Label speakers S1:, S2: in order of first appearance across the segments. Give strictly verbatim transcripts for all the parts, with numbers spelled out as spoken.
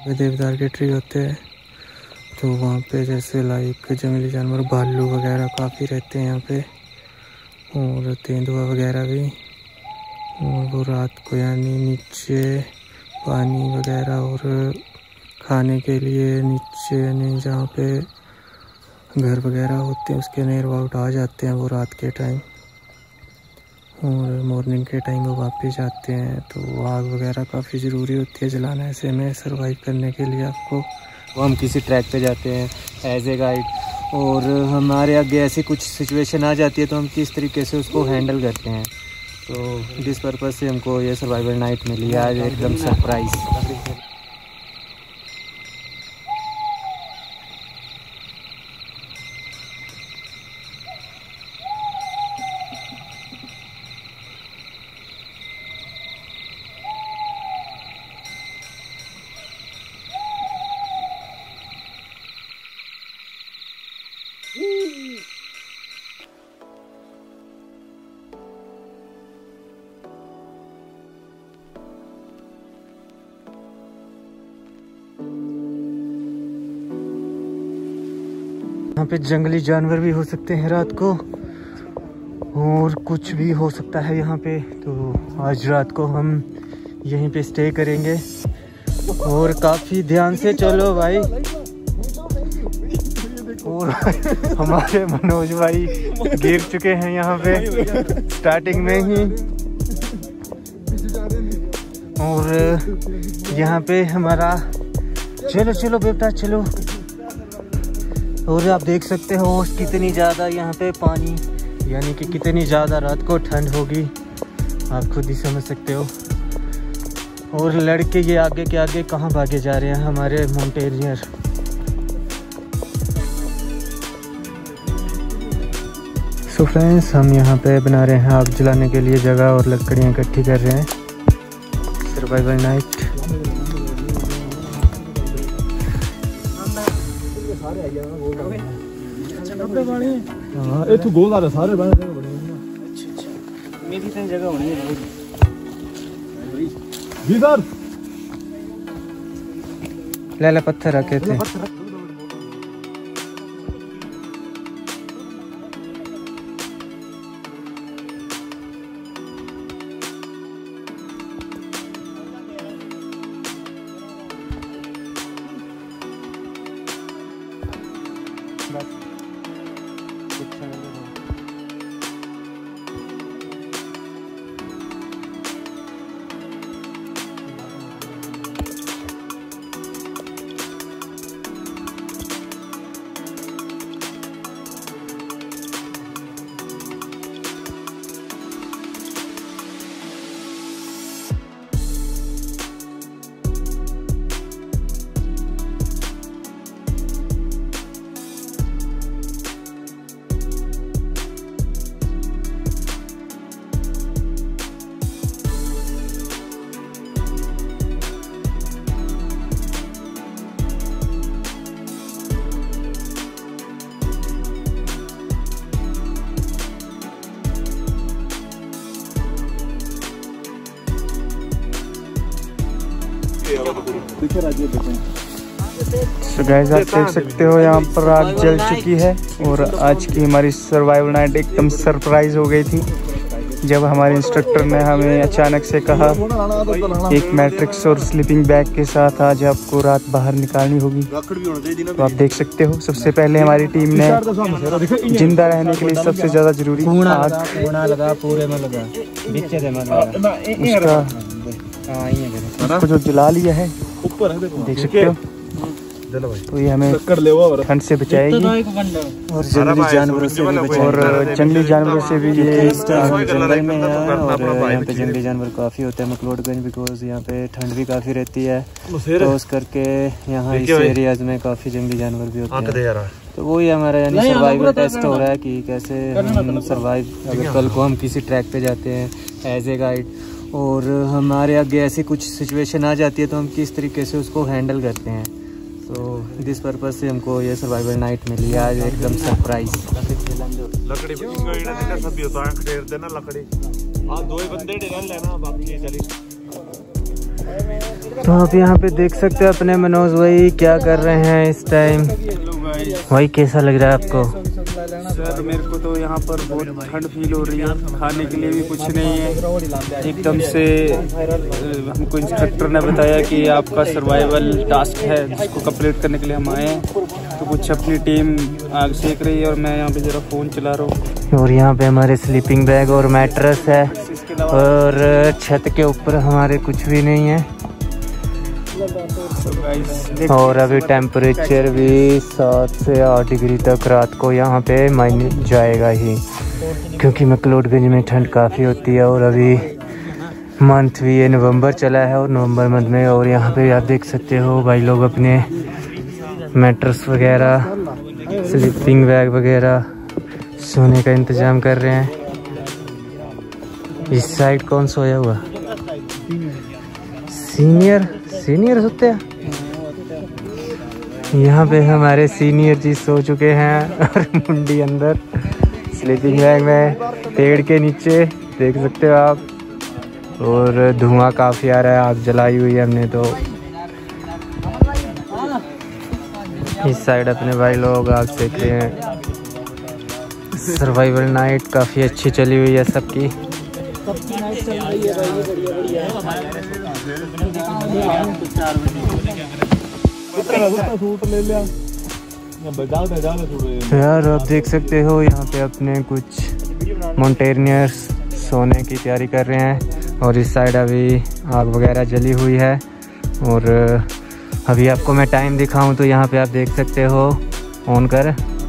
S1: देवदार के ट्री होते हैं, तो वहाँ पे जैसे लाइक जंगली जानवर भालू वगैरह काफ़ी रहते हैं यहाँ पे, और तेंदुआ वगैरह भी। और वो रात को यानी नीचे पानी वगैरह और खाने के लिए नीचे यानी जहाँ पे घर वगैरह होते हैं उसके नियर अबाउट आ जाते हैं वो रात के टाइम, और मॉर्निंग के टाइम वो वापस आते हैं। तो आग वगैरह काफ़ी ज़रूरी होती है जलाना ऐसे में सर्वाइव करने के लिए आपको।
S2: वो हम किसी ट्रैक पे जाते हैं एज ए गाइड, और हमारे आगे ऐसी कुछ सिचुएशन आ जाती है तो हम किस तरीके से उसको हैंडल करते हैं। तो जिस पर्पज़ से हमको ये सर्वाइवल नाइट मिली आज एकदम सरप्राइज़।
S1: यहाँ पे जंगली जानवर भी हो सकते हैं रात को, और कुछ भी हो सकता है यहाँ पे। तो आज रात को हम यहीं पे स्टे करेंगे, और काफ़ी ध्यान से चलो भाई। और हमारे मनोज भाई गिर चुके हैं यहाँ पे स्टार्टिंग में ही, और यहाँ पे हमारा चलो चलो बेटा चलो। और आप देख सकते हो कितनी ज़्यादा यहाँ पे पानी, यानी कि कितनी ज़्यादा रात को ठंड होगी, आप खुद ही समझ सकते हो। और लड़के ये आगे के आगे कहाँ भागे जा रहे हैं हमारे माउंटेनियर। सो फ्रेंड्स, हम यहाँ पे बना रहे हैं आग जलाने के लिए जगह, और लकड़ियाँ इकट्ठी कर रहे हैं। Survival night.
S3: ਇਹ ਤੂੰ ਗੋਲ ਆ ਸਾਰੇ ਬਣੇ ਨੇ ਬਣੇ ਨੇ।
S2: अच्छा अच्छा, मेरी तो जगह होनी है
S3: जी सर।
S1: ले ले पत्थर रखे थे। तो गाइस आप देख सकते हो यहाँ पर आग जल चुकी है, और आज की हमारी सर्वाइवल नाइट एकदम सरप्राइज हो गई थी जब हमारे इंस्ट्रक्टर ने हमें अचानक से कहा एक मैट्रिक्स और स्लीपिंग बैग के साथ आज आपको रात बाहर निकालनी होगी। तो आप देख सकते हो सबसे पहले हमारी टीम ने जिंदा रहने के लिए सबसे ज़्यादा जरूरी आग
S2: लगा पूरे में लगा
S1: उसका उसको जो जला लिया है देख सकते हो। तो ये हमें ठंड से बचाएगी और जंगली जानवरों से भी बचाएगी। और जंगली जानवरों से भी ये जंगल में है, और यहाँ पे जंगली जानवर काफ़ी होते हैं मकलोडगंज, बिकॉज यहाँ पे ठंड भी काफ़ी रहती है, तो उस करके यहाँ इस एरियाज में काफ़ी जंगली जानवर भी होते हैं। तो वही हमारा यानी सर्वाइवल टेस्ट हो रहा है कि कैसे हम सर्वाइव, अगर कल को हम किसी ट्रैक पे जाते हैं एज ए गाइड और हमारे आगे ऐसी कुछ सिचुएशन आ जाती है तो हम किस तरीके से उसको हैंडल करते हैं। तो दिस पर्पज़ से हमको ये सर्वाइवल नाइट मिली है आज एकदम सरप्राइज।
S3: लकड़ी सब होता है, देना लकड़ी दो ही बंदे लेना बाकी चली
S2: तो आप यहाँ पे देख सकते हो अपने मनोज भाई क्या कर रहे हैं इस टाइम। भाई कैसा लग रहा है आपको?
S1: सर मेरे को तो यहाँ पर बहुत ठंड फील हो रही है, खाने के लिए भी कुछ नहीं है एकदम से। हमको इंस्ट्रक्टर ने बताया कि आपका सर्वाइवल टास्क है जिसको कंप्लीट करने के लिए हम आए हैं। तो कुछ अपनी टीम आग सेक रही है और मैं यहाँ पे जरा फ़ोन चला रहा हूँ।
S2: और यहाँ पे हमारे स्लीपिंग बैग और मैट्रेस है और छत के ऊपर हमारे कुछ भी नहीं है। और अभी टेम्परेचर भी सात से आठ डिग्री तक रात को यहाँ पे माइनस जाएगा ही, क्योंकि मैक्लोडगंज में ठंड काफ़ी होती है। और अभी मंथ भी ये नवंबर चला है और नवंबर मंथ में, और यहाँ पे आप देख सकते हो भाई लोग अपने मैट्रेस वगैरह स्लीपिंग बैग वगैरह सोने का इंतज़ाम कर रहे हैं। इस साइड कौन सोया हुआ? सीनियर सीनियर सोते हैं यहाँ पे। हमारे सीनियर जी सो चुके हैं और मुंडी अंदर स्लीपिंग बैग में पेड़ के नीचे देख सकते हो आप। और धुआं काफ़ी आ रहा है, आग जलाई हुई है हमने। तो इस साइड अपने भाई लोग आग सेक रहे हैं। सर्वाइवल नाइट काफ़ी अच्छी चली हुई है सबकी। यार आप देख सकते हो यहाँ पे अपने कुछ माउंटेनियर्स सोने की तैयारी कर रहे हैं। और इस साइड अभी आग वगैरह जली हुई है। और अभी आपको मैं टाइम दिखाऊं तो यहाँ पे आप देख सकते हो ऑन कर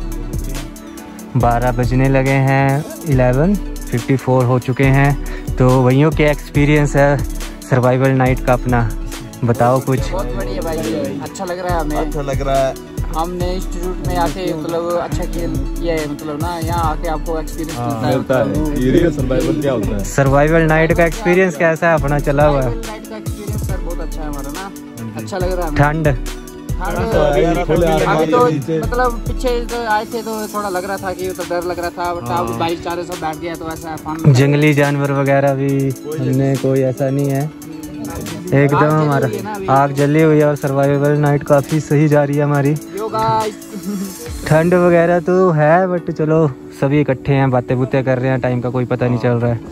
S2: बारह बजने लगे हैं, इलेवन फिफ्टी फोर हो चुके हैं। तो वहीयों के एक्सपीरियंस है सर्वाइवल नाइट का अपना, बताओ कुछ।
S4: बहुत बढ़िया भाई, अच्छा लग रहा है हमें।
S3: अच्छा लग रहा है।
S4: हमने इंस्टीट्यूट में आके मतलब अच्छा किया है, मतलब ना यहाँ आके आपको एक्सपीरियंस मिलता है।
S3: मिलता है। ये रियल सर्वाइवल क्या होता है?
S2: सर्वाइवल नाइट का एक्सपीरियंस कैसा है अपना चला हुआ है?
S4: नाइट का एक्सपीरियंस सर बहुत अच्छा है हमारा ना, अच्छा लग रहा है।
S2: ठंड
S4: अभी तो मतलब पीछे तो आए थे तो थोड़ा लग रहा था कि तो डर लग रहा था, बट अब बाइक चारों सब बैठ गया तो ऐसा फन।
S2: जंगली जानवर वगैरह भी हमने कोई ऐसा नहीं है, एकदम हमारा आग जली हुई है। और सर्वाइवल नाइट काफ़ी सही जा रही है हमारी। ठंड वगैरह तो है बट चलो सभी इकट्ठे हैं, बातें बुतें कर रहे हैं, टाइम का कोई पता नहीं चल रहा है।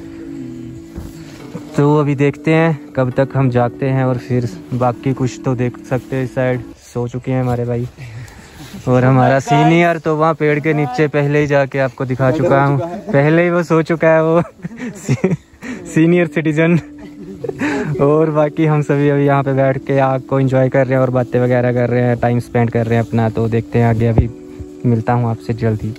S2: तो अभी देखते हैं कब तक हम जागते हैं और फिर बाकी कुछ तो देख सकते हैं। इस साइड सो चुके हैं हमारे भाई। और हमारा सीनियर तो वहाँ पेड़ के नीचे पहले ही जाके आपको दिखा चुका हूँ, पहले ही वो सो चुका है वो सीनियर सिटीजन। और बाकी हम सभी अभी यहाँ पे बैठ के आग को एंजॉय कर रहे हैं और बातें वगैरह कर रहे हैं, टाइम स्पेंड कर रहे हैं अपना। तो देखते हैं आगे, अभी मिलता हूँ आपसे जल्दी।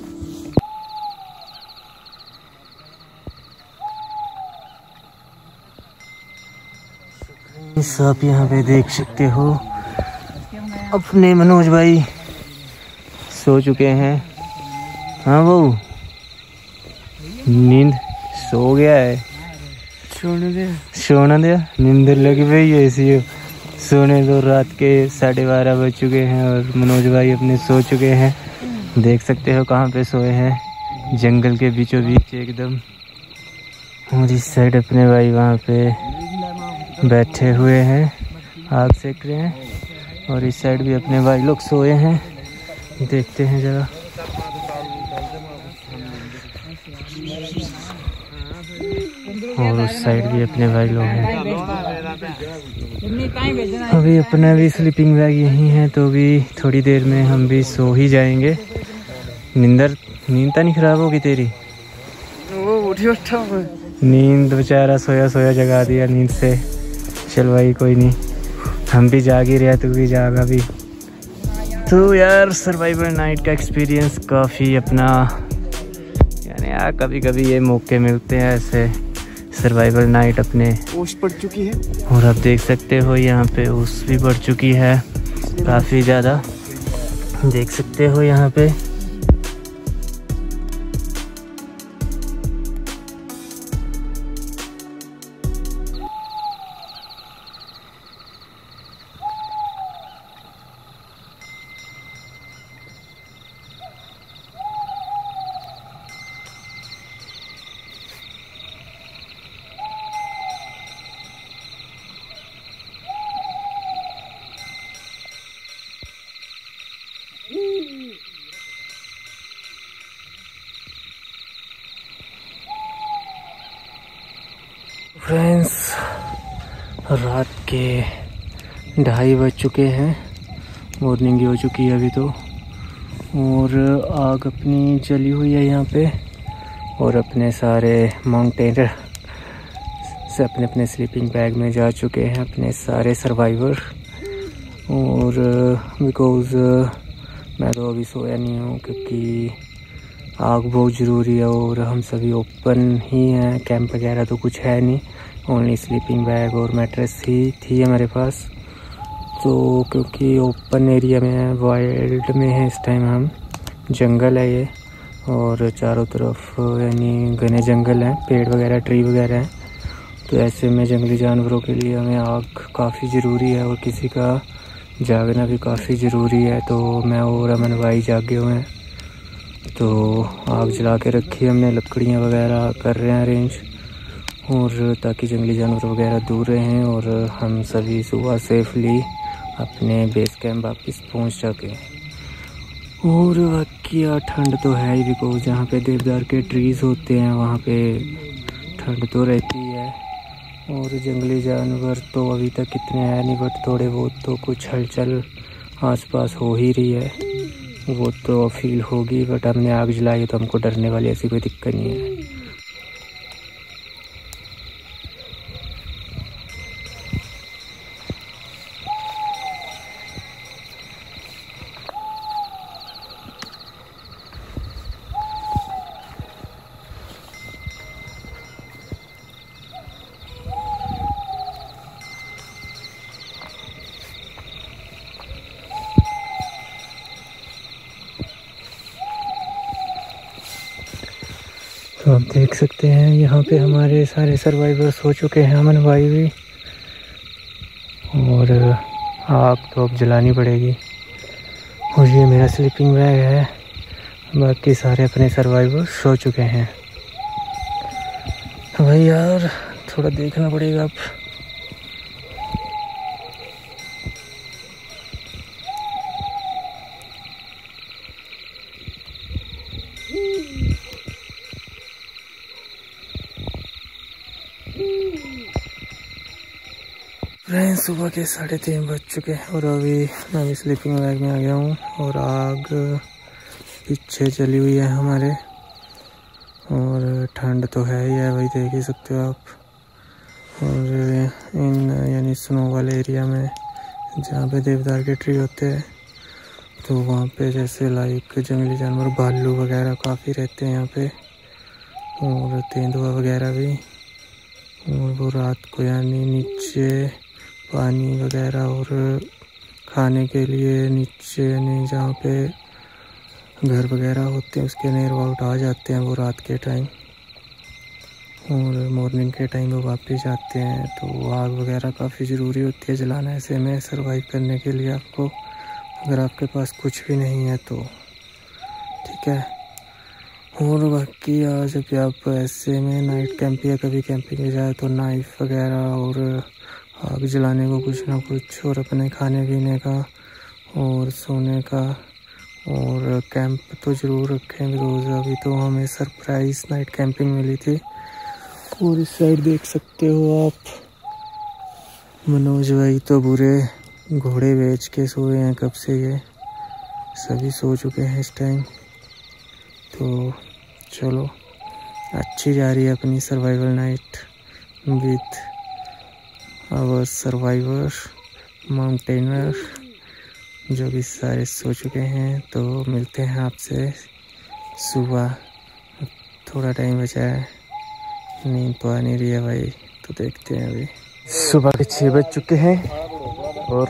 S2: आप यहाँ पे देख सकते हो अपने मनोज भाई सो चुके हैं। हाँ वो नींद सो गया है, सोने दे सोना दिया, नींद लगी हुई है इसी सोने दो। रात के साढ़े बारह बज चुके हैं और मनोज भाई अपने सो चुके हैं। देख सकते हो कहाँ पे सोए हैं, जंगल के बीचों बीच एकदम। और इस साइड अपने भाई वहाँ पे बैठे हुए हैं, आग सेक रहे हैं। और इस साइड भी अपने भाई लोग सोए हैं, देखते हैं जरा। और उस साइड भी अपने भाई लोग हैं। अभी अपना भी स्लीपिंग बैग यहीं है, तो भी थोड़ी देर में हम भी सो ही जाएंगे। नींदर नींद तो नहीं खराब होगी तेरी?
S4: वो उठी उठा
S2: नींद बेचारा सोया सोया जगा दिया नींद से। चल भाई कोई नहीं, हम भी जाग ही रहे, तू भी जागा भी। तो यार सर्वाइवल नाइट का एक्सपीरियंस काफ़ी अपना, यानी यार कभी कभी ये मौके मिलते हैं ऐसे सर्वाइवल नाइट अपने।
S4: ओस पड़ चुकी है
S2: और आप देख सकते हो यहाँ पे ओस भी बढ़ चुकी है काफ़ी ज़्यादा, देख सकते हो यहाँ पे। फ्रेंड्स, रात के ढाई बज चुके हैं, मॉर्निंग ही हो चुकी है अभी तो। और आग अपनी जली हुई है यहाँ पे, और अपने सारे माउंटेनर से अपने अपने स्लीपिंग बैग में जा चुके हैं अपने सारे सर्वाइवर। और बिकॉज़ मैं तो अभी सोया नहीं हूँ क्योंकि आग बहुत ज़रूरी है, और हम सभी ओपन ही हैं, कैंप वगैरह तो कुछ है नहीं, ओनली स्लीपिंग बैग और मैट्रेस ही थी हमारे पास। तो क्योंकि ओपन एरिया में है, वाइल्ड में है इस टाइम हम, जंगल है ये, और चारों तरफ यानी घने जंगल हैं, पेड़ वगैरह ट्री वगैरह हैं। तो ऐसे में जंगली जानवरों के लिए हमें आग काफ़ी ज़रूरी है, और किसी का जागना भी काफ़ी ज़रूरी है। तो मैं और अमन भाई जागे हुए हैं, तो आग जला के रखी हमने, लकड़ियाँ वगैरह कर रहे हैं अरेंज, और ताकि जंगली जानवर वगैरह दूर रहें और हम सभी सुबह सेफली अपने बेस कैंप वापस पहुँच सकें। और बाकी ठंड तो है ही, बिकॉज जहाँ पे देवदार के ट्रीज़ होते हैं वहाँ पे ठंड तो रहती है। और जंगली जानवर तो अभी तक इतने हैं नहीं, बट थोड़े बहुत तो कुछ हलचल आसपास हो ही रही है, वो तो फील होगी। बट हमने आग जलाई तो हमको डरने वाली ऐसी कोई दिक्कत नहीं है। तो आप देख सकते हैं यहाँ पे हमारे सारे सर्वाइवर्स हो चुके हैं, अमन भाई भी, और आग तो अब जलानी पड़ेगी। और ये मेरा स्लीपिंग बैग है, बाकी सारे अपने सर्वाइवर्स सो चुके हैं। तो भाई यार थोड़ा देखना पड़ेगा अब। फ्रेंड्स, सुबह के साढ़े तीन बज चुके हैं और अभी मैं भी स्लीपिंग बैग में आ गया हूँ, और आग पीछे चली हुई है हमारे, और ठंड तो है ही है भाई, देख ही सकते हो आप। और इन यानी स्नो वाले एरिया में जहाँ पे देवदार के ट्री होते हैं, तो वहाँ पे जैसे लाइक जंगली जानवर भालू वगैरह काफ़ी रहते हैं यहाँ पे, और तेंदुआ वगैरह भी। और वो रात को यानी नीचे पानी वगैरह और खाने के लिए नीचे यानी जहाँ पे घर वगैरह होते हैं उसके नियर आउट आ जाते हैं वो रात के टाइम, और मॉर्निंग के टाइम वो वापस आते हैं। तो आग वगैरह काफ़ी ज़रूरी होती है जलाना ऐसे में सर्वाइव करने के लिए आपको, अगर आपके पास कुछ भी नहीं है तो, ठीक है। और बाकी आज अभी आप ऐसे में नाइट कैंप या कभी कैंपिंग में जाए तो नाइफ वगैरह और आग जलाने को कुछ ना कुछ, और अपने खाने पीने का और सोने का और कैंप तो ज़रूर रखें, बिकॉज अभी तो हमें सरप्राइज़ नाइट कैंपिंग मिली थी। और इस साइड देख सकते हो आप, मनोज भाई तो बुरे घोड़े बेच के सोए हैं कब से, ये सभी सो चुके हैं इस टाइम। तो चलो, अच्छी जा रही है अपनी survival night with our survivor mountaineer, जो कि सारे सो चुके हैं। तो मिलते हैं आपसे सुबह, थोड़ा टाइम बचा है, नींद तो आ नहीं रही है भाई, तो देखते हैं। अभी सुबह के छः बज चुके हैं और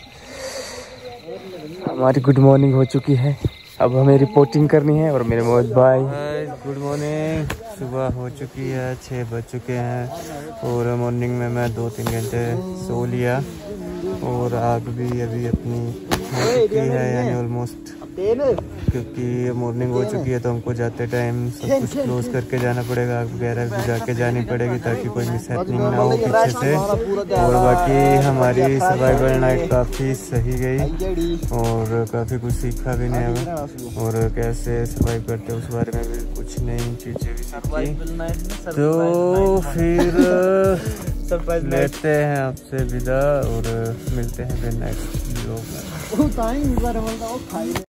S2: हमारी गुड मॉर्निंग हो चुकी है। अब हमें रिपोर्टिंग करनी है, और मेरे मोहम्मद भाई गुड मॉर्निंग। सुबह हो चुकी है, छः बज चुके हैं, और मॉर्निंग में मैं दो तीन घंटे सो लिया, और आग भी अभी अपनी हो चुकी है, यानी ऑलमोस्ट, क्योंकि मॉर्निंग हो चुकी है तो हमको जाते टाइम सब कुछ क्लोज करके जाना पड़ेगा, वगैरह भी जाके जानी पड़ेगी ताकि कोई मिस हैपनिंग ना हो पीछे से। और बाकी हमारी सर्वाइवल नाइट काफ़ी सही गई और काफ़ी कुछ सीखा भी नहीं, और कैसे सर्वाइव करते हैं उस बारे में भी कुछ नई चीज़ें भी सीखी। तो फिर लेते हैं आपसे विदा और मिलते हैं फिर नेक्स्ट व्लॉग में।